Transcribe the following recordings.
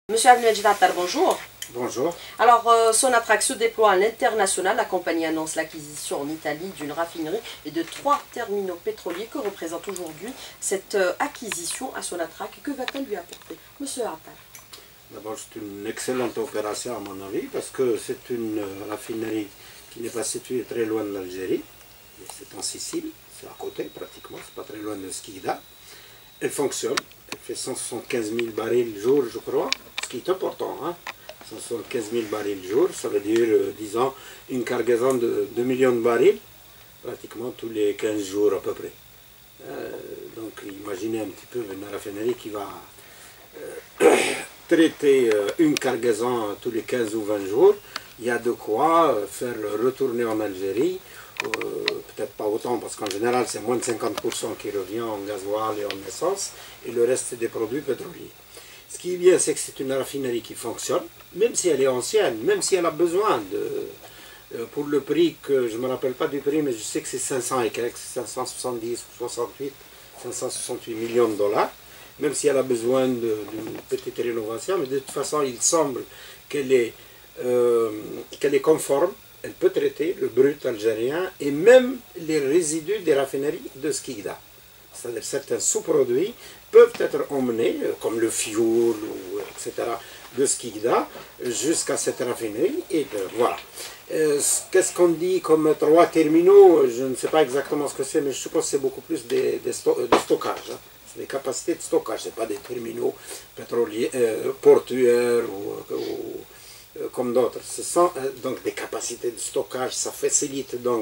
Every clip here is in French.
Monsieur Abdelmajid Attar, bonjour. Bonjour. Alors, Sonatrach se déploie à l'international. La compagnie annonce l'acquisition en Italie d'une raffinerie et de 3 terminaux pétroliers. Que représente aujourd'hui cette acquisition à Sonatrach? Que va-t-elle lui apporter, Monsieur Attar? D'abord, c'est une excellente opération à mon avis, parce que c'est une raffinerie qui n'est pas située très loin de l'Algérie. C'est en Sicile, c'est à côté pratiquement, c'est pas très loin de Skikda. Elle fonctionne, elle fait 175 000 barils le jour, je crois, ce qui est important, hein. 175 000 barils le jour, ça veut dire, disons, une cargaison de 2 millions de barils, pratiquement tous les 15 jours à peu près. Donc imaginez un petit peu une raffinerie qui va traiter une cargaison tous les 15 ou 20 jours. Il y a de quoi faire le retourner en Algérie, peut-être pas autant, parce qu'en général c'est moins de 50% qui revient en gasoil et en essence, et le reste c'est des produits pétroliers. Ce qui est bien, c'est que c'est une raffinerie qui fonctionne, même si elle est ancienne, même si elle a besoin de... pour le prix, que je ne me rappelle pas du prix, mais je sais que c'est 500 et quelques, 570 ou 68, 568 millions de dollars, même si elle a besoin d'une petite rénovation, mais de toute façon, il semble qu'elle est conforme, elle peut traiter le brut algérien et même les résidus des raffineries de Skikda. C'est-à-dire certains sous-produits peuvent être emmenés, comme le fioul, etc., de Skikda, jusqu'à cette raffinerie, et voilà. Qu'est-ce qu'on dit comme 3 terminaux? Je ne sais pas exactement ce que c'est, mais je suppose que c'est beaucoup plus de stockage. Hein. C'est des capacités de stockage, ce n'est pas des terminaux pétroliers, portuaires ou comme d'autres. Ce sont donc des capacités de stockage, ça facilite donc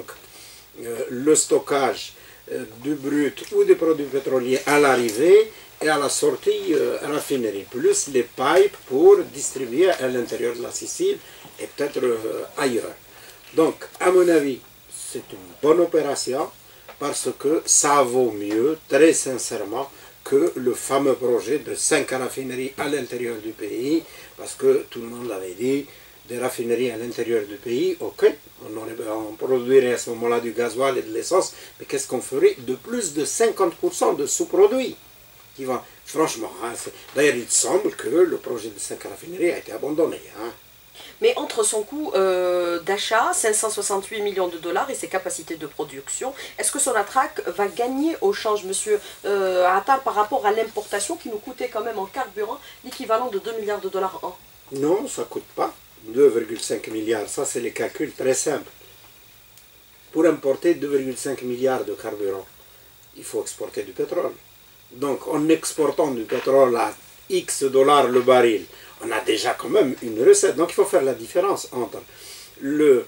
le stockage du brut ou des produits pétroliers à l'arrivée et à la sortie raffinerie, plus les pipes pour distribuer à l'intérieur de la Sicile et peut-être ailleurs. Donc, à mon avis, c'est une bonne opération parce que ça vaut mieux, très sincèrement, que le fameux projet de 5 raffineries à l'intérieur du pays, parce que tout le monde l'avait dit, des raffineries à l'intérieur du pays, ok, on produirait à ce moment-là du gasoil et de l'essence, mais qu'est-ce qu'on ferait de plus de 50% de sous-produits qui vont, franchement, hein, d'ailleurs il semble que le projet de 5 raffineries a été abandonné. Hein. Mais entre son coût d'achat, 568 millions de dollars, et ses capacités de production, est-ce que Sonatrach va gagner au change, monsieur Attar, par rapport à l'importation qui nous coûtait quand même en carburant l'équivalent de 2 milliards de dollars an? Non, ça ne coûte pas 2,5 milliards, ça c'est les calculs très simples. Pour importer 2,5 milliards de carburant, il faut exporter du pétrole. Donc en exportant du pétrole à X dollars le baril, on a déjà quand même une recette. Donc il faut faire la différence entre le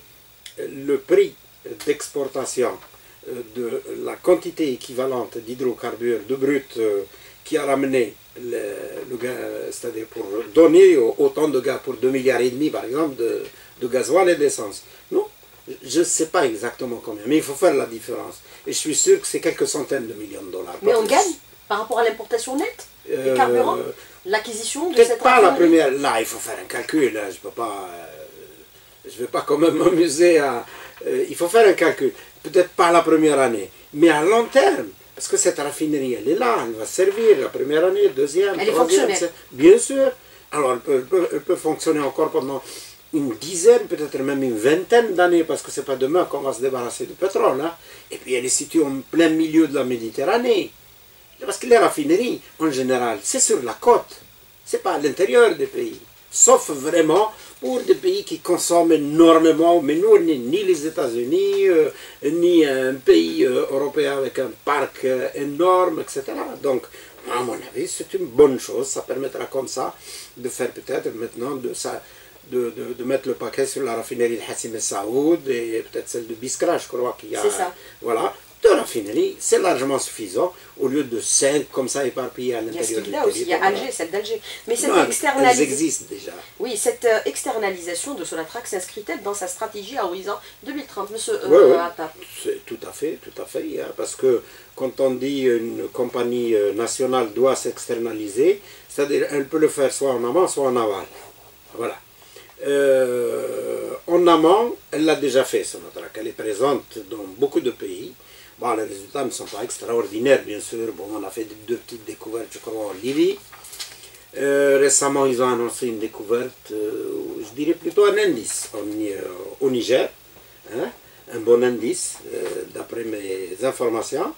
prix d'exportation de la quantité équivalente d'hydrocarbures de brut qui a ramené le gaz, c'est-à-dire pour donner autant de gaz, pour 2,5 milliards par exemple de gasoil et d'essence. Non, je ne sais pas exactement combien, mais il faut faire la différence. Et je suis sûr que c'est quelques centaines de millions de dollars. Mais on gagne par rapport à l'importation nette des carburants, l'acquisition de cette pas la raffinerie. première. Là, il faut faire un calcul. Là, je peux pas. Je vais pas quand même m'amuser à. Il faut faire un calcul. Peut-être pas la première année, mais à long terme. Parce que cette raffinerie, elle est là, elle va servir la première année, deuxième, elle troisième. est fonctionnelle. Bien sûr. Alors, elle peut fonctionner encore pendant une dizaine, peut-être même une vingtaine d'années, parce que c'est pas demain qu'on va se débarrasser du pétrole. Hein. Et puis, elle est située en plein milieu de la Méditerranée. Parce que les raffineries, en général, c'est sur la côte. C'est pas à l'intérieur des pays. Sauf vraiment pour des pays qui consomment énormément. Mais nous, on n'est ni les États-Unis, ni un pays européen avec un parc énorme, etc. Donc, à mon avis, c'est une bonne chose. Ça permettra comme ça de faire peut-être maintenant de mettre le paquet sur la raffinerie de Hassim El Saoud et peut-être celle de Biskra, je crois qu'il y a. C'est ça. Voilà. 2 raffineries, c'est largement suffisant, au lieu de 5 comme ça éparpillées à l'intérieur du territoire. Il y a Alger, celle d'Alger. Mais cette elles existent déjà. Oui, cette externalisation de Sonatrach s'inscrit-elle dans sa stratégie à horizon 2030, monsieur Attar? Tout à fait, hein, parce que quand on dit une compagnie nationale doit s'externaliser, c'est-à-dire elle peut le faire soit en amont, soit en aval. Voilà. En amont, elle l'a déjà fait, Sonatrach. Elle est présente dans beaucoup de pays. Bon, les résultats ne sont pas extraordinaires, bien sûr. Bon, on a fait 2 petites découvertes, je crois, en Libye. Récemment, ils ont annoncé une découverte, je dirais plutôt un indice au Niger, hein, un bon indice, d'après mes informations.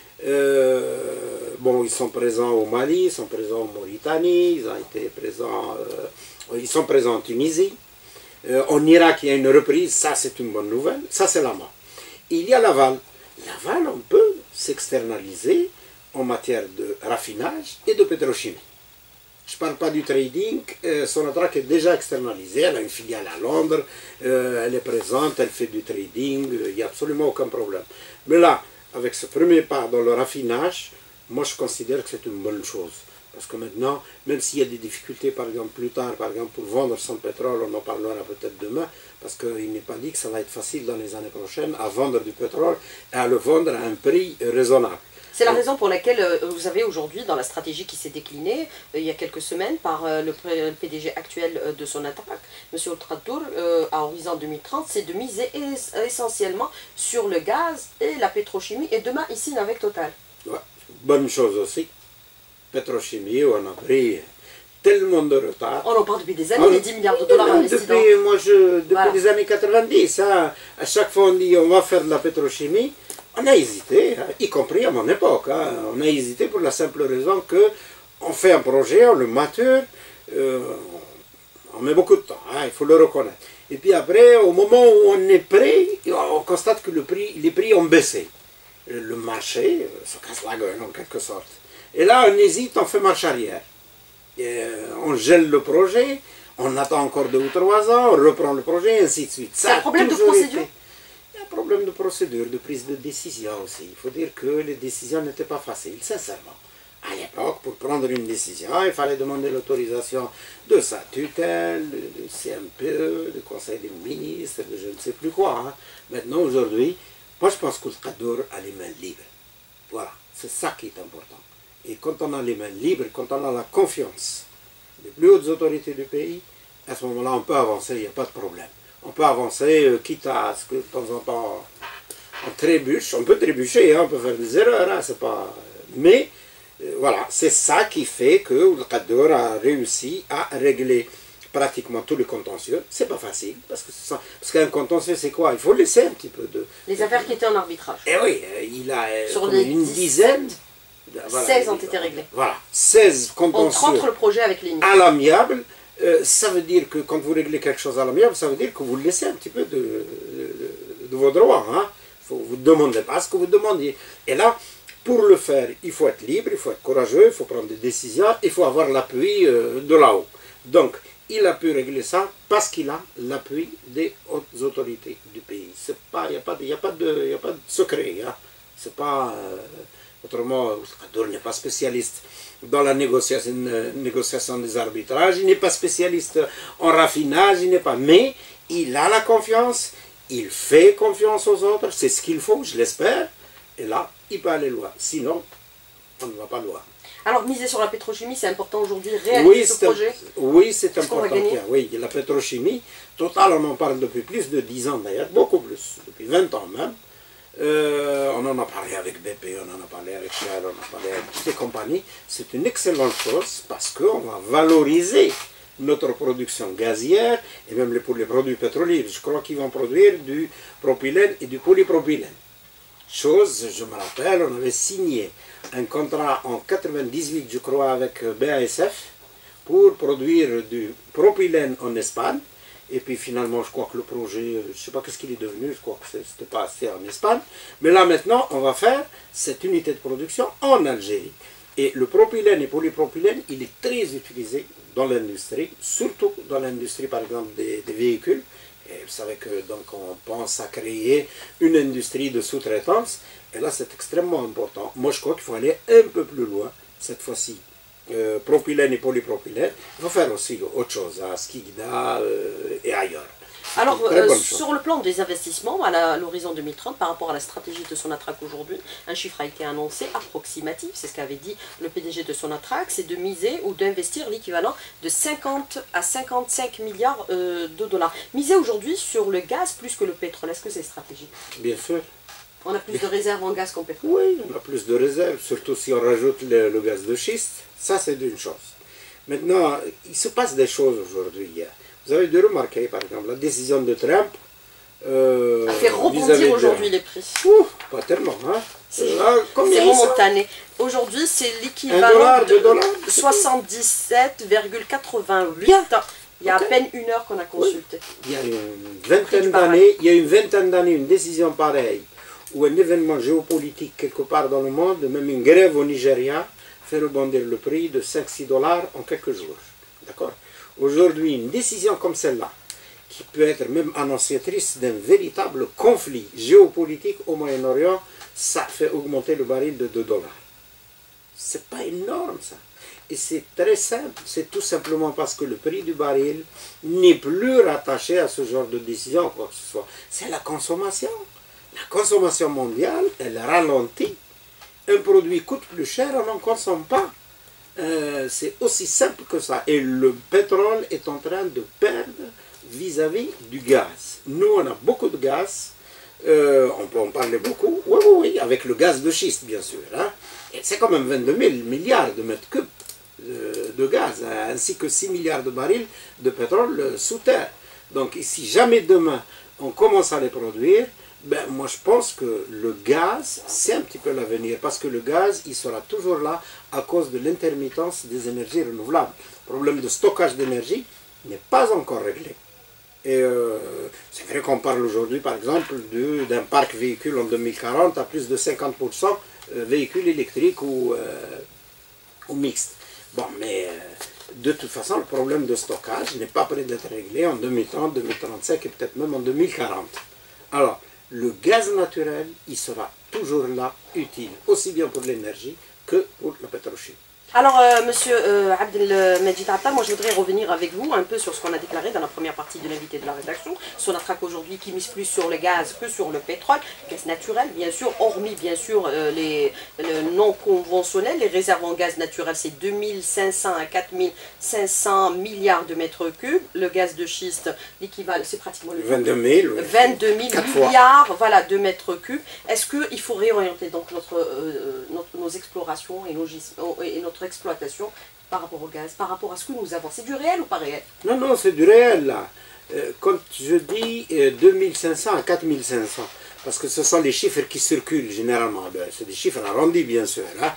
Bon, ils sont présents au Mali, ils sont présents en Mauritanie, ils sont présents en Tunisie. En Irak, il y a une reprise, ça c'est une bonne nouvelle, ça c'est l'amont. Il y a l'aval. L'aval, on peut s'externaliser en matière de raffinage et de pétrochimie. Je ne parle pas du trading, Sonatrach est déjà externalisée, elle a une filiale à Londres, elle est présente, elle fait du trading, il n'y a absolument aucun problème. Mais là, avec ce premier pas dans le raffinage, moi je considère que c'est une bonne chose. Parce que maintenant, même s'il y a des difficultés, par exemple plus tard, par exemple pour vendre son pétrole, on en parlera peut-être demain, parce qu'il n'est pas dit que ça va être facile dans les années prochaines à vendre du pétrole et à le vendre à un prix raisonnable. C'est la raison pour laquelle vous avez aujourd'hui, dans la stratégie qui s'est déclinée il y a quelques semaines par le PDG actuel de Sonatrach, M. Ouattara, à horizon 2030, c'est de miser essentiellement sur le gaz et la pétrochimie, et demain ici avec Total. Ouais, bonne chose aussi. Pétrochimie, on a pris tellement de retard. On en parle depuis des années, les 10 milliards de dollars investis dans... Depuis les années 90, hein, à chaque fois on dit on va faire de la pétrochimie, on a hésité, hein, y compris à mon époque. Hein, on a hésité pour la simple raison que on fait un projet, on le mature, on met beaucoup de temps, hein, il faut le reconnaître. Et puis après, au moment où on est prêt, on constate que les prix ont baissé. Le marché se casse la gueule en quelque sorte. Et là, on hésite, on fait marche arrière. On gèle le projet, on attend encore 2 ou 3 ans, on reprend le projet, et ainsi de suite. C'est un problème de procédure. Il y a un problème de procédure, de prise de décision aussi. Il faut dire que les décisions n'étaient pas faciles, sincèrement. À l'époque, pour prendre une décision, il fallait demander l'autorisation de sa tutelle, du CMPE, du Conseil des ministres, de je ne sais plus quoi. Hein. Maintenant, aujourd'hui, moi je pense que le Qadour a les mains libres. Voilà, c'est ça qui est important. Et quand on a les mains libres, quand on a la confiance des plus hautes autorités du pays, à ce moment-là, on peut avancer, il n'y a pas de problème. On peut avancer, quitte à ce que de temps en temps, on trébuche, on peut trébucher, hein, on peut faire des erreurs, hein, c'est pas... Mais, voilà, c'est ça qui fait que le Qadour a réussi à régler pratiquement tous les contentieux. C'est pas facile, parce qu'un contentieux, c'est quoi? Il faut laisser un petit peu de... Les affaires qui étaient en arbitrage. Eh oui, il a sur les une dizaine... Voilà, 16 ont été réglés. Voilà, 16 contentieux entre le projet avec les à l'amiable. Ça veut dire que quand vous réglez quelque chose à l'amiable, ça veut dire que vous laissez un petit peu de vos droits. Hein. Vous ne demandez pas ce que vous demandiez. Et là, pour le faire, il faut être libre, il faut être courageux, il faut prendre des décisions, il faut avoir l'appui de là-haut. Donc, il a pu régler ça parce qu'il a l'appui des hautes autorités du pays. Il n'y a pas de secret. Hein. C'est pas... Autrement, Qadour n'est pas spécialiste dans la négociation des arbitrages, il n'est pas spécialiste en raffinage, il n'est pas... Mais il a la confiance, il fait confiance aux autres, c'est ce qu'il faut, je l'espère, et là, il peut aller loin. Sinon, on ne va pas loin. Alors, miser sur la pétrochimie, c'est important aujourd'hui, réaliser ce projet? Oui, c'est important. Oui, la pétrochimie, Total, on en parle depuis plus de 10 ans d'ailleurs, beaucoup plus, depuis 20 ans même. On en a parlé avec BP, on en a parlé avec Shell, on en a parlé avec toutes les compagnies. C'est une excellente chose parce qu'on va valoriser notre production gazière et même pour les produits pétroliers. Je crois qu'ils vont produire du propylène et du polypropylène. Chose, je me rappelle, on avait signé un contrat en 98, je crois, avec BASF pour produire du propylène en Espagne. Et puis finalement, je crois que le projet, je ne sais pas qu'est-ce qu'il est devenu, je crois que ce n'était pas assez en Espagne. Mais là maintenant, on va faire cette unité de production en Algérie. Et le propylène et polypropylène, il est très utilisé dans l'industrie, surtout dans l'industrie par exemple des véhicules. Et vous savez que donc on pense à créer une industrie de sous-traitance. Et là, c'est extrêmement important. Moi, je crois qu'il faut aller un peu plus loin cette fois-ci. Propylène et polypropylène, il faut faire aussi autre chose à Skikda et ailleurs. Alors, sur le plan des investissements, à l'horizon 2030, par rapport à la stratégie de Sonatrach aujourd'hui, un chiffre a été annoncé approximatif, c'est ce qu'avait dit le PDG de Sonatrach, c'est de miser ou d'investir l'équivalent de 50 à 55 milliards de dollars. Miser aujourd'hui sur le gaz plus que le pétrole, est-ce que c'est stratégique? Bien sûr. On a plus de réserves en gaz qu'en pétrole? Oui, on a plus de réserves, surtout si on rajoute le gaz de schiste. Ça, c'est une chose. Maintenant, il se passe des choses aujourd'hui. Vous avez dû remarquer, par exemple, la décision de Trump. Ça fait rebondir aujourd'hui les prix. Pas tellement, hein. C'est momentané. Aujourd'hui, c'est l'équivalent de $77,88. Il y a à peine une heure qu'on a consulté. Il y a une vingtaine d'années, une décision pareille, ou un événement géopolitique quelque part dans le monde, même une grève au Nigeria, fait rebondir le prix de 5-6 dollars en quelques jours. D'accord? Aujourd'hui, une décision comme celle-là, qui peut être même annonciatrice d'un véritable conflit géopolitique au Moyen-Orient, ça fait augmenter le baril de 2 dollars. C'est pas énorme ça. Et c'est très simple, c'est tout simplement parce que le prix du baril n'est plus rattaché à ce genre de décision, quoi que ce soit. C'est la consommation. La consommation mondiale, elle ralentit. Un produit coûte plus cher, on n'en consomme pas. C'est aussi simple que ça. Et le pétrole est en train de perdre vis-à-vis du gaz. Nous, on a beaucoup de gaz. On peut en parler beaucoup. Oui, oui, oui, avec le gaz de schiste, bien sûr. Hein. Et c'est quand même 22 000 milliards de mètres cubes de gaz, ainsi que 6 milliards de barils de pétrole sous terre. Donc, si jamais demain, on commence à les produire, ben, moi je pense que le gaz, c'est un petit peu l'avenir, parce que le gaz, il sera toujours là à cause de l'intermittence des énergies renouvelables. Le problème de stockage d'énergie n'est pas encore réglé. Et c'est vrai qu'on parle aujourd'hui, par exemple, d'un parc véhicule en 2040 à plus de 50% véhicules électriques ou mixtes. Bon, mais de toute façon, le problème de stockage n'est pas prêt d'être réglé en 2030, 2035 et peut-être même en 2040. Alors, le gaz naturel, il sera toujours là, utile, aussi bien pour l'énergie que pour la pétrochimie. Alors, monsieur Abdelmajid Attal, moi je voudrais revenir avec vous un peu sur ce qu'on a déclaré dans la première partie de l'invité de la rédaction. Sonatrach aujourd'hui qui mise plus sur le gaz que sur le pétrole, gaz naturel bien sûr, hormis bien sûr les non conventionnels. Les réserves en gaz naturel c'est 2500 à 4500 milliards de mètres cubes. Le gaz de schiste, l'équivalent, c'est pratiquement le 22 000, 22 000 milliards voilà, de mètres cubes. Est-ce qu'il faut réorienter donc nos explorations et notre exploitation par rapport au gaz, par rapport à ce que nous avons? C'est du réel ou pas réel? Non, non, c'est du réel là. Quand je dis 2500 à 4500, parce que ce sont les chiffres qui circulent généralement, c'est des chiffres arrondis bien sûr. Hein.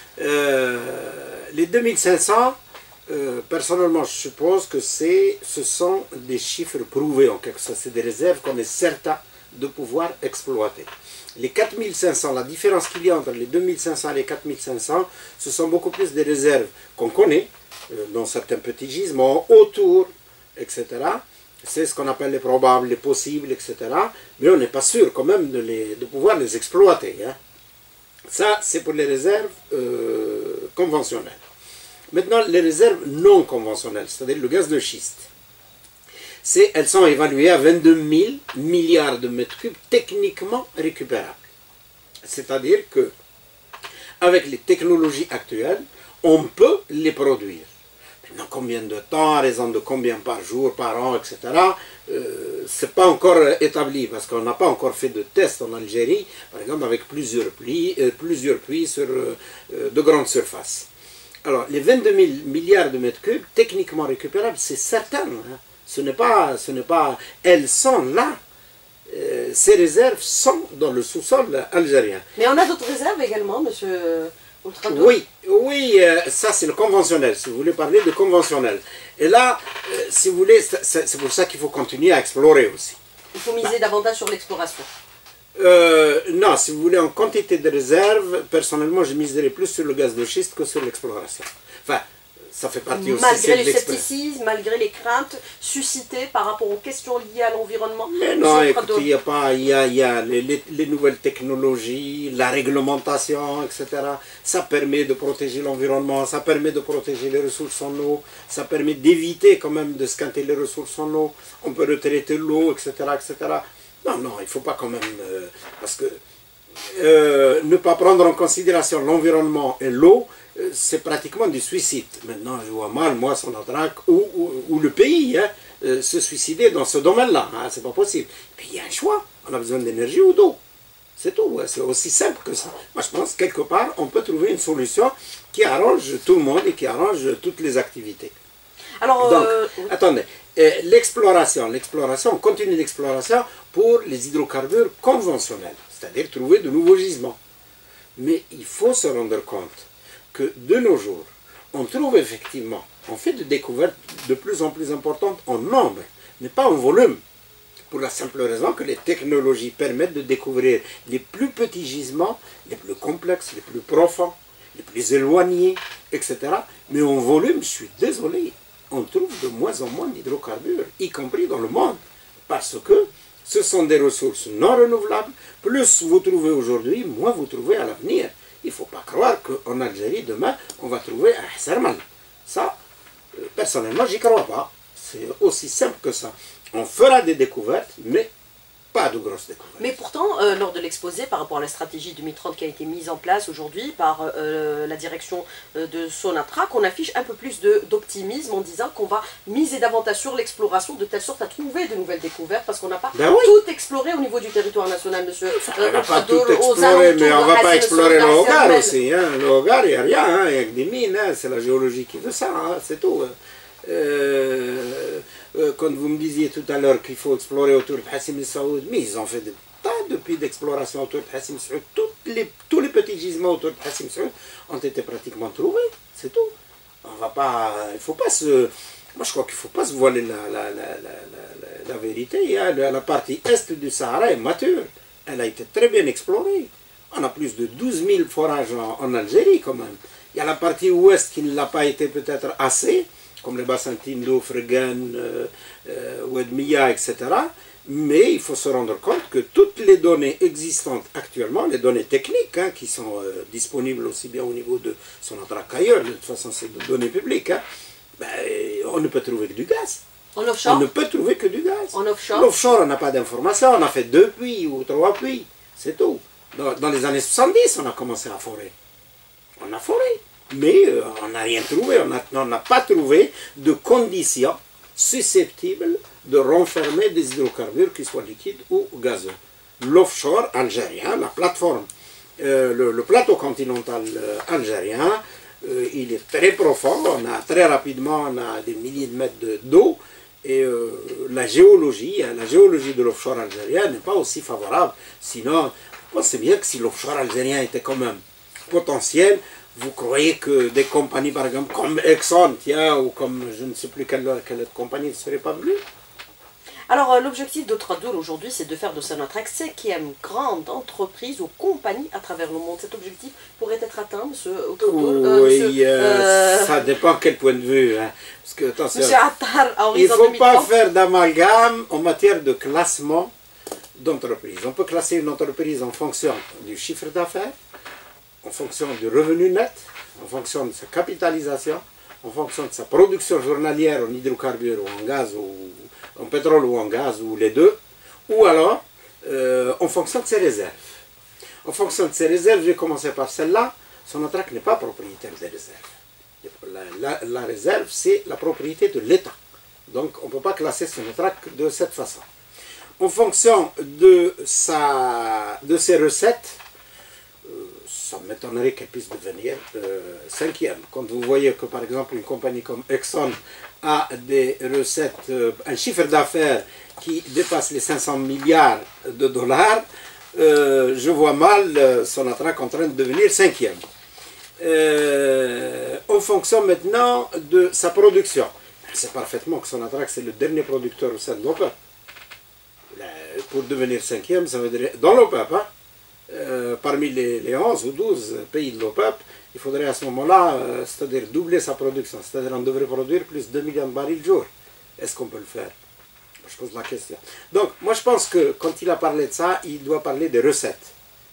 Les 2500, personnellement je suppose que ce sont des chiffres prouvés en quelque sorte, c'est des réserves qu'on est certain de pouvoir exploiter. Les 4500, la différence qu'il y a entre les 2500 et les 4500, ce sont beaucoup plus des réserves qu'on connaît, dans certains petits gisements, autour, etc. C'est ce qu'on appelle les probables, les possibles, etc. Mais on n'est pas sûr quand même de pouvoir les exploiter. Hein. Ça, c'est pour les réserves conventionnelles. Maintenant, les réserves non conventionnelles, c'est-à-dire le gaz de schiste. Elles sont évaluées à 22 000 milliards de mètres cubes techniquement récupérables. C'est-à-dire que, avec les technologies actuelles, on peut les produire. Maintenant, combien de temps, à raison de combien par jour, par an, etc., ce n'est pas encore établi, parce qu'on n'a pas encore fait de tests en Algérie, par exemple, avec plusieurs puits sur de grandes surfaces. Alors, les 22 000 milliards de mètres cubes techniquement récupérables, c'est certain. Hein. Ce n'est pas, elles sont là. Ces réserves sont dans le sous-sol algérien. Mais on a d'autres réserves également, monsieur Ouattara? Oui, oui, ça c'est le conventionnel, si vous voulez parler de conventionnel. Et là, si vous voulez, c'est pour ça qu'il faut continuer à explorer aussi. Il faut miser davantage sur l'exploration. Non, si vous voulez, en quantité de réserves, personnellement, je miserais plus sur le gaz de schiste que sur l'exploration. Enfin, ça fait partie aussi malgré le scepticisme, malgré les craintes suscitées par rapport aux questions liées à l'environnement. Mais non, écoutez, il y a les nouvelles technologies, la réglementation, etc. Ça permet de protéger l'environnement, ça permet de protéger les ressources en eau, ça permet d'éviter quand même de squatter les ressources en eau, on peut retraiter l'eau, etc., etc. Non, non, il ne faut pas quand même... parce que ne pas prendre en considération l'environnement et l'eau, c'est pratiquement du suicide. Maintenant, je vois mal, moi, Sonatrach, ou le pays, hein, se suicider dans ce domaine-là. Hein, c'est pas possible. Puis il y a un choix. On a besoin d'énergie ou d'eau. C'est tout, ouais, c'est aussi simple que ça. Moi, je pense quelque part, on peut trouver une solution qui arrange tout le monde et qui arrange toutes les activités. Alors, Donc, attendez, l'exploration, on continue l'exploration pour les hydrocarbures conventionnels, c'est-à-dire trouver de nouveaux gisements. Mais il faut se rendre compte que de nos jours, on trouve effectivement, on fait des découvertes de plus en plus importantes en nombre, mais pas en volume. Pour la simple raison que les technologies permettent de découvrir les plus petits gisements, les plus complexes, les plus profonds, les plus éloignés, etc. Mais en volume, je suis désolé, on trouve de moins en moins d'hydrocarbures, y compris dans le monde, parce que ce sont des ressources non renouvelables. Plus vous trouvez aujourd'hui, moins vous trouvez à l'avenir. Il ne faut pas croire qu'en Algérie, demain, on va trouver un Sermal. Ça, personnellement, j'y crois pas. C'est aussi simple que ça. On fera des découvertes, mais pas de grosses découvertes. Mais pourtant, lors de l'exposé, par rapport à la stratégie 2030 qui a été mise en place aujourd'hui par la direction de Sonatrach, on affiche un peu plus d'optimisme en disant qu'on va miser davantage sur l'exploration de telle sorte à trouver de nouvelles découvertes parce qu'on n'a pas tout exploré au niveau du territoire national, monsieur. On n'a pas tout exploré, mais on ne va pas explorer le Hogar aussi. Hein. Le Hogar, il n'y a rien, hein. Il y a que des mines, hein. C'est la géologie qui veut ça, hein. C'est tout. Quand vous me disiez tout à l'heure qu'il faut explorer autour de Hassim el-Saoud, mais ils ont fait des tas de puits d'exploration autour de Hassim el-Saoud. Tous les petits gisements autour de Hassim el-Saoud ont été pratiquement trouvés, c'est tout. On va pas, il faut pas se... Moi je crois qu'il ne faut pas se voiler la vérité. La partie est du Sahara est mature. Elle a été très bien explorée. On a plus de 12 000 forages en Algérie quand même. Il y a la partie ouest qui ne l'a pas été peut-être assez, comme les bassins Tindo, Fregan, Ouedmia, etc. Mais il faut se rendre compte que toutes les données existantes actuellement, les données techniques, hein, qui sont disponibles aussi bien au niveau de Sonatrach qu'ailleurs, de toute façon c'est des données publiques, hein, ben, on ne peut trouver que du gaz. En offshore? On ne peut trouver que du gaz. En offshore? L'offshore, on n'a pas d'informations, on a fait 2 puits ou 3 puits, c'est tout. Dans les années 70, on a commencé à forer. On a foré. Mais on n'a rien trouvé, on n'a pas trouvé de conditions susceptibles de renfermer des hydrocarbures qui soient liquides ou gazeux. L'offshore algérien, la plateforme, le plateau continental algérien, il est très profond, très rapidement on a des milliers de mètres d'eau, et la géologie de l'offshore algérien n'est pas aussi favorable. Sinon, pensez bien que si l'offshore algérien était quand même potentiel, vous croyez que des compagnies, par exemple, comme Exxon, tiens, ou comme je ne sais plus quelle compagnie ne serait pas venue? Alors, l'objectif de Tradoul aujourd'hui, c'est de faire de Sonatrach 5e grande entreprise ou compagnie à travers le monde. Cet objectif pourrait être atteint, monsieur Tradoul? Oui, ça dépend quel point de vue. Hein. Parce que, attention, monsieur Attar, il ne faut pas faire d'amalgame en matière de classement d'entreprise. On peut classer une entreprise en fonction du chiffre d'affaires, en fonction du revenu net, en fonction de sa capitalisation, en fonction de sa production journalière en hydrocarbures ou en gaz, ou en pétrole ou en gaz, ou les deux, ou alors en fonction de ses réserves. En fonction de ses réserves, je vais commencer par celle-là. Sonatrach n'est pas propriétaire des réserves. La réserve, c'est la propriété de l'État. Donc on ne peut pas classer Sonatrach de cette façon. En fonction de ses recettes, ça m'étonnerait qu'elle puisse devenir 5e. Quand vous voyez que par exemple une compagnie comme Exxon a des recettes, un chiffre d'affaires qui dépasse les 500 milliards de dollars, je vois mal Sonatrach en train de devenir 5e. En fonction maintenant de sa production, c'est parfaitement que Sonatrach c'est le dernier producteur au sein de l'OPEP. Pour devenir 5e, ça veut dire dans l'OPEP, hein, parmi les 11 ou 12 pays de l'OPEP, il faudrait à ce moment-là, c'est-à-dire doubler sa production, c'est-à-dire on devrait produire plus de 2 millions de barils jour. Est-ce qu'on peut le faire? Je pose la question. Donc, moi je pense que quand il a parlé de ça, il doit parler des recettes.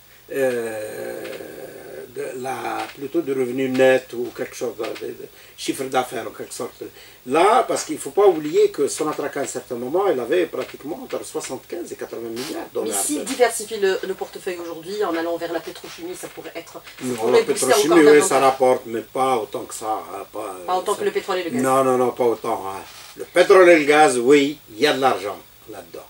Plutôt de revenus nets ou quelque chose, de chiffre d'affaires en quelque sorte. Là, parce qu'il ne faut pas oublier que Sonatrach à un certain moment, elle avait pratiquement entre 75 et 80 milliards de dollars. Mais s'il diversifie le portefeuille aujourd'hui en allant vers la pétrochimie, ça pourrait être... Non, la pétrochimie, oui, ça rapporte, mais pas autant que ça. Hein, pas autant que le pétrole et le gaz. Non, pas autant. Hein. Le pétrole et le gaz, oui, il y a de l'argent là-dedans.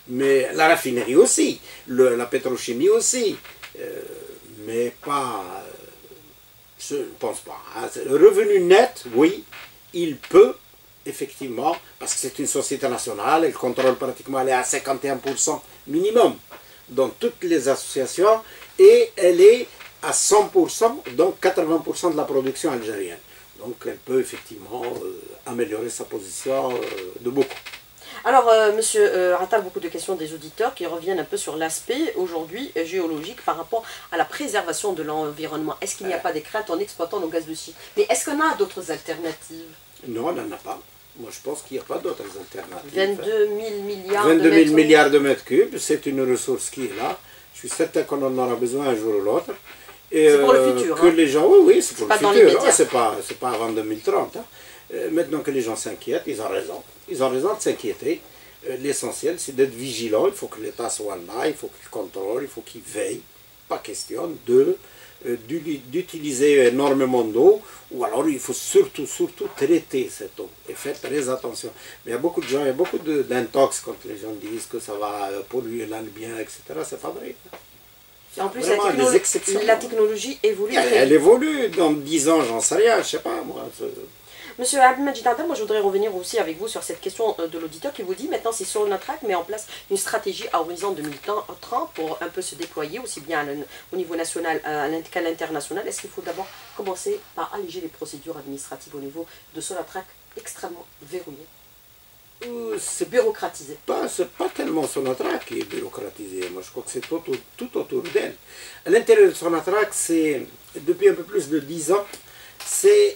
Mais la raffinerie aussi, la pétrochimie aussi, mais pas, je ne pense pas. Hein. Le revenu net, oui, il peut, effectivement, parce que c'est une société nationale, elle contrôle pratiquement, elle est à 51% minimum dans toutes les associations, et elle est à 100%, donc 80% de la production algérienne. Donc elle peut effectivement améliorer sa position de beaucoup. Alors, monsieur Attal, beaucoup de questions des auditeurs qui reviennent un peu sur l'aspect aujourd'hui géologique par rapport à la préservation de l'environnement. Est-ce qu'il n'y a pas des craintes en exploitant nos gaz de schiste? Mais est-ce qu'on a d'autres alternatives? Non, on n'en a pas. Moi, je pense qu'il n'y a pas d'autres alternatives. 22 000 milliards 22 000 de milliards de mètres cubes, c'est une ressource qui est là. Je suis certain qu'on en aura besoin un jour ou l'autre. C'est pour le futur. Que les gens, oui, c'est pour le futur. Hein, c'est pas avant 2030. Hein. Maintenant que les gens s'inquiètent, ils ont raison. Ils ont raison de s'inquiéter. L'essentiel, c'est d'être vigilant. Il faut que l'État soit là, il faut qu'il contrôle, il faut qu'il veille. Pas question d'utiliser énormément d'eau, ou alors il faut surtout traiter cette eau. Et faites très attention. Mais il y a beaucoup de gens, il y a beaucoup d'intox quand les gens disent que ça va polluer l'air bien, etc. C'est pas vrai. Et en plus, la technologie évolue. Elle évolue. Dans 10 ans, j'en sais rien, je sais pas moi. Monsieur Abdelmajid Attal, moi je voudrais revenir aussi avec vous sur cette question de l'auditeur qui vous dit maintenant si Sonatrach met en place une stratégie à horizon 2030 pour un peu se déployer aussi bien au niveau national qu'à l'international, est-ce qu'il faut d'abord commencer par alléger les procédures administratives au niveau de Sonatrach extrêmement verrouillées? C'est bureaucratisé. C'est pas tellement Sonatrach qui est bureaucratisé. Moi, je crois que c'est tout autour d'elle. À l'intérieur de Sonatrach, c'est depuis un peu plus de 10 ans, c'est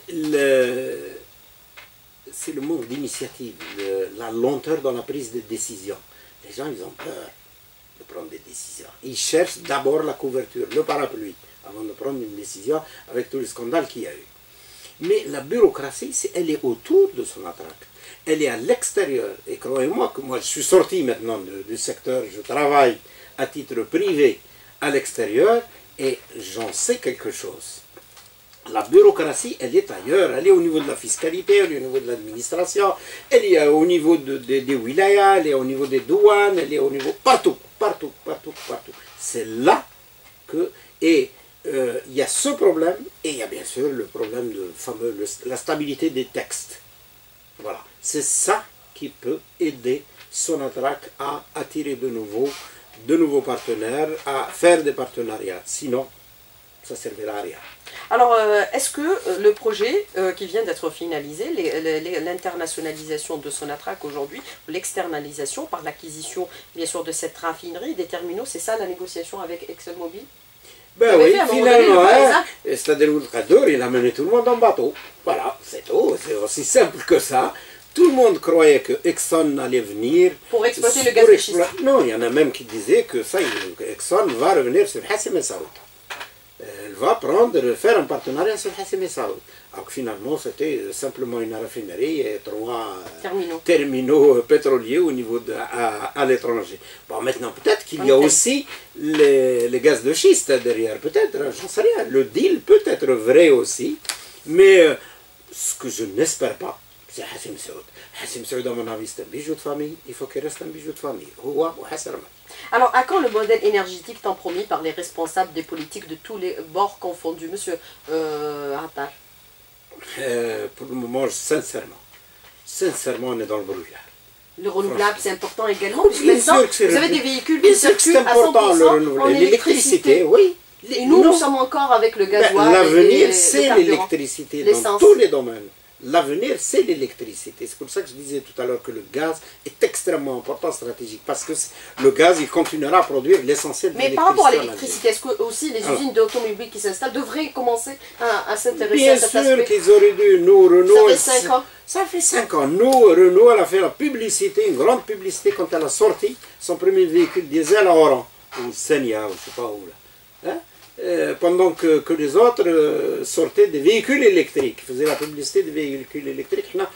le manque d'initiative, la lenteur dans la prise de décision. Les gens, ils ont peur de prendre des décisions. Ils cherchent d'abord la couverture, le parapluie, avant de prendre une décision avec tous les scandales qu'il y a eu. Mais la bureaucratie, elle est autour de Sonatrach. Elle est à l'extérieur. Et croyez-moi que moi, je suis sorti maintenant du secteur, je travaille à titre privé à l'extérieur et j'en sais quelque chose. La bureaucratie, elle est ailleurs. Elle est au niveau de la fiscalité, elle est au niveau de l'administration, elle est au niveau des wilayas, elle est au niveau des douanes, elle est au niveau... Partout. C'est là que... Et il y a ce problème, et il y a bien sûr le problème de la stabilité des textes. Voilà. C'est ça qui peut aider Sonatrach à attirer de nouveaux partenaires, à faire des partenariats. Sinon, ça ne servira à rien. Alors, est-ce que le projet qui vient d'être finalisé, l'internationalisation de Sonatrach aujourd'hui, l'externalisation par l'acquisition, bien sûr, de cette raffinerie, des terminaux, c'est ça la négociation avec ExxonMobil? Ben oui, finalement, c'est-à-dire que il a mené tout le monde en bateau. Voilà, c'est tout, c'est aussi simple que ça. Tout le monde croyait que Exxon allait venir... Pour exploiter le gaz de schiste. Non, il y en a même qui disaient que ça, Exxon va revenir sur Hassim et Saoud. Elle va faire un partenariat sur Hassim et Saoud. Alors que finalement, c'était simplement une raffinerie et 3 terminaux pétroliers au niveau à l'étranger. Bon, maintenant, peut-être qu'il y a aussi les gaz de schiste derrière. Peut-être, j'en sais rien. Le deal peut être vrai aussi. Mais ce que je n'espère pas, c'est Hassim Saoud. Hassim Saoud, à mon avis, c'est un bijou de famille. Il faut qu'il reste un bijou de famille. Alors, à quand le modèle énergétique tant promis par les responsables des politiques de tous les bords confondus, monsieur Attal? Pour le moment, sincèrement, on est dans le brouillard. Le renouvelable, c'est important également. Bien sûr que vous avez des véhicules qui circulent à 100% en l'électricité, oui. Et nous sommes encore avec le gasoil. L'avenir, c'est l'électricité dans tous les domaines. L'avenir, c'est l'électricité. C'est pour ça que je disais tout à l'heure que le gaz est extrêmement important, stratégique, parce que le gaz, il continuera à produire l'essentiel de l'électricité. Mais par rapport à l'électricité, est-ce que aussi les usines d'automobiles qui s'installent devraient commencer à s'intéresser à cet aspect? Bien sûr qu'ils auraient dû, nous, Renault... Ça fait 5 ans. Ça fait 5 ans. Nous, Renault, elle a fait la publicité, une grande publicité, quand elle a sorti son premier véhicule diesel à Oran, ou Senia, ou je ne sais pas où, là. Hein? Pendant que les autres sortaient des véhicules électriques, faisaient la publicité des véhicules électriques. Là,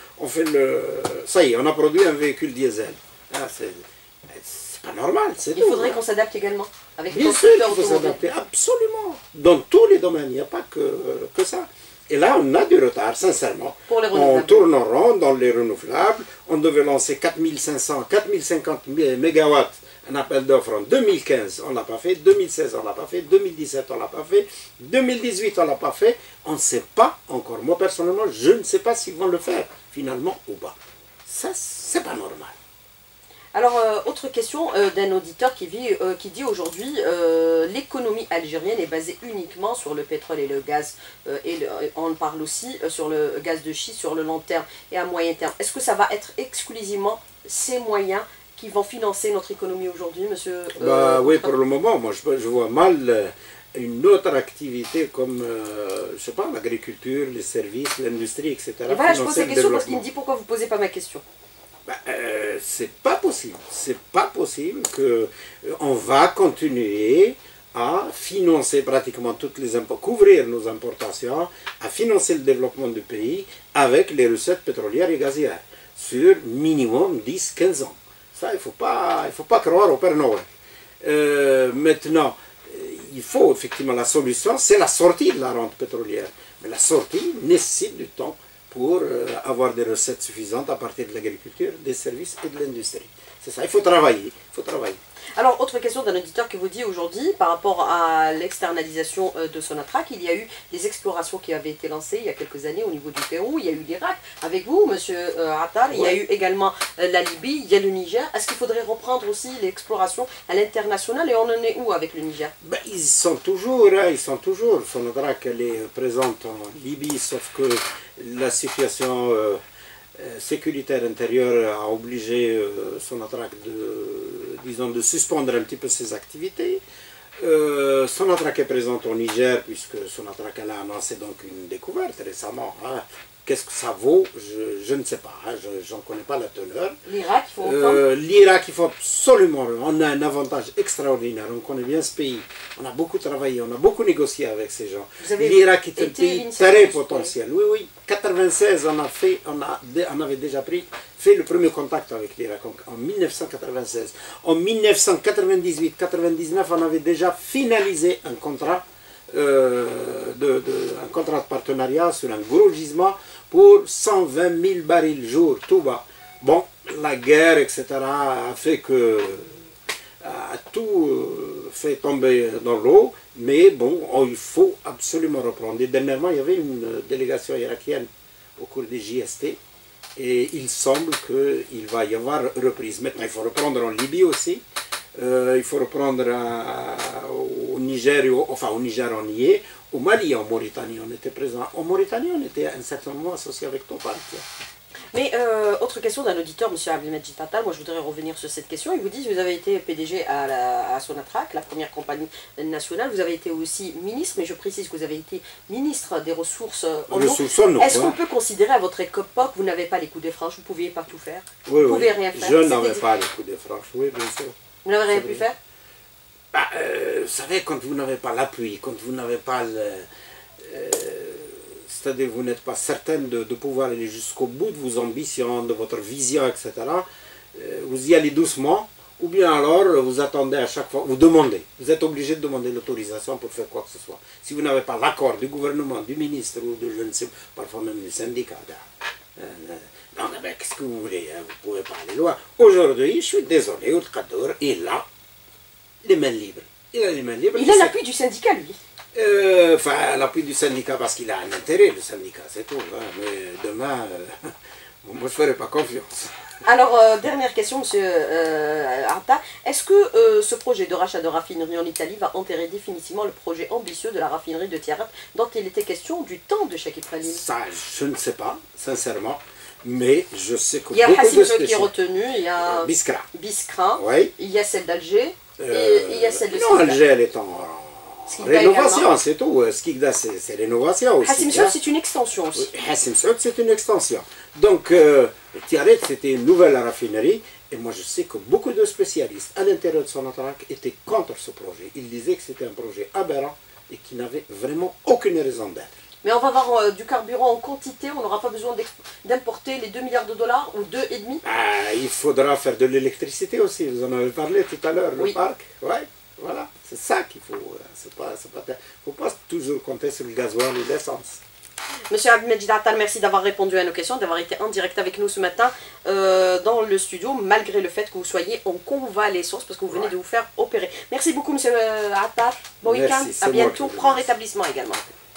ça y est, on a produit un véhicule diesel. Ah, c'est pas normal. Il faudrait qu'on s'adapte également avec les Bien sûr qu'il faut s'adapter, absolument. Dans tous les domaines, il n'y a pas que ça. Et là, on a du retard, sincèrement. Pour les on tourne en rond dans les renouvelables. On devait lancer 4500, 4050 mégawatts un appel d'offres en 2015, on ne l'a pas fait, 2016, on ne l'a pas fait, 2017, on ne l'a pas fait, 2018, on ne l'a pas fait. On ne sait pas encore. Moi, personnellement, je ne sais pas s'ils vont le faire, finalement, ou pas. Ça, c'est pas normal. Alors, autre question d'un auditeur qui dit aujourd'hui l'économie algérienne est basée uniquement sur le pétrole et le gaz. On parle aussi sur le gaz de schiste sur le long terme et à moyen terme. Est-ce que ça va être exclusivement ces moyens qui vont financer notre économie aujourd'hui, monsieur Oui, pour le moment, moi, je vois mal une autre activité comme, je sais pas, l'agriculture, les services, l'industrie, etc. Et voilà, je pose la question parce qu'il me dit pourquoi vous ne posez pas ma question. C'est pas possible. C'est pas possible que on va continuer à financer pratiquement toutes les couvrir nos importations, à financer le développement du pays avec les recettes pétrolières et gazières sur minimum 10-15 ans. Ça, il ne faut pas croire au Père Noël. Maintenant, il faut effectivement la solution, c'est la sortie de la rente pétrolière. Mais la sortie nécessite du temps pour avoir des recettes suffisantes à partir de l'agriculture, des services et de l'industrie. C'est ça, il faut travailler. Il faut travailler. Alors, autre question d'un auditeur qui vous dit aujourd'hui, par rapport à l'externalisation de Sonatrach, il y a eu des explorations qui avaient été lancées il y a quelques années au niveau du Pérou, il y a eu l'Irak, avec vous, monsieur Attal, il y a eu également la Libye, il y a le Niger. Est-ce qu'il faudrait reprendre aussi l'exploration à l'international et on en est où avec le Niger? Ils sont toujours. Sonatrach, elle est présente en Libye, sauf que la situation sécuritaire intérieure a obligé Sonatrach de suspendre un petit peu ses activités. Sonatrach est présente au Niger, puisque Sonatrach elle a annoncé donc une découverte récemment. Hein. Qu'est-ce que ça vaut? Je ne sais pas, hein. Je n'en connais pas la teneur. L'Irak, il faut l'Irak, il faut absolument. On a un avantage extraordinaire, on connaît bien ce pays. On a beaucoup travaillé, on a beaucoup négocié avec ces gens. L'Irak est un pays très potentiel. Oui, oui. 96, on avait déjà fait le premier contact avec l'Irak en 1996. En 1998-99, on avait déjà finalisé un contrat. Un contrat de partenariat sur un gros gisement pour 120 000 barils jour, tout bas. Bon, la guerre, etc. a fait que a tout fait tomber dans l'eau, mais bon, il faut absolument reprendre. Et dernièrement, il y avait une délégation irakienne au cours des JST, et il semble qu'il va y avoir reprise. Maintenant, il faut reprendre en Libye aussi. Il faut reprendre au Niger, au Niger on y est, au Mali, en Mauritanie on était présent. En Mauritanie on était à un certain moment associé avec Total. Mais autre question d'un auditeur, M. Abdelmajid Attal, moi je voudrais revenir sur cette question. Il vous dit que vous avez été PDG à Sonatrach, la première compagnie nationale, vous avez été aussi ministre, mais je précise que vous avez été ministre des ressources en eau. Est-ce qu'on peut considérer à votre époque que vous n'avez pas les coups de franche, vous ne pouviez pas tout faire? Oui, vous ne pouviez rien faire? Je n'avais pas les coups de franche, oui bien sûr. Vous n'avez rien pu faire? Vous savez, quand vous n'avez pas l'appui, quand vous n'avez pas c'est-à-dire vous n'êtes pas certain de pouvoir aller jusqu'au bout de vos ambitions, de votre vision, etc., vous y allez doucement, ou bien alors vous attendez à chaque fois, vous demandez. Vous êtes obligé de demander l'autorisation pour faire quoi que ce soit. Si vous n'avez pas l'accord du gouvernement, du ministre, ou de je ne sais, parfois même du syndicat, non, mais qu'est-ce que vous voulez, hein, vous ne pouvez pas aller loin. Aujourd'hui, je suis désolé, Outkhadour est là, les mains libres. Il a les mains libres. Il a l'appui du syndicat, lui. Enfin, l'appui du syndicat parce qu'il a un intérêt, le syndicat, c'est tout. Hein. Mais demain, moi je ne ferai pas confiance. Alors, dernière question, M. Arta. Est-ce que ce projet de rachat de raffinerie en Italie va enterrer définitivement le projet ambitieux de la raffinerie de Tiaret dont il était question du temps de Chakib Khalil? Ça, je ne sais pas, sincèrement. Mais je sais que il y a Hassim qui est retenu, il y a Biskra, oui. Il y a celle d'Alger, et il y a celle de non, Alger, elle est en rénovation, c'est tout. Skikda, c'est rénovation aussi. Hassim Saoud, c'est une extension aussi. Hassim Saoud, c'est une extension. Donc, Tiaret, c'était une nouvelle raffinerie. Et moi, je sais que beaucoup de spécialistes à l'intérieur de Sonatrach étaient contre ce projet. Ils disaient que c'était un projet aberrant et qui n'avait vraiment aucune raison d'être. Mais on va avoir du carburant en quantité, on n'aura pas besoin d'importer les 2 milliards de dollars ou 2,5. Il faudra faire de l'électricité aussi, vous en avez parlé tout à l'heure, le parc. Ouais, voilà, c'est ça qu'il faut. Il ne faut pas toujours compter sur le gasoil ou l'essence. Monsieur Abdelmejid Attal, merci d'avoir répondu à nos questions, d'avoir été en direct avec nous ce matin dans le studio, malgré le fait que vous soyez en convalescence, parce que vous venez de vous faire opérer. Merci beaucoup, monsieur Attal. Bon week-end, à bientôt. Prends rétablissement également.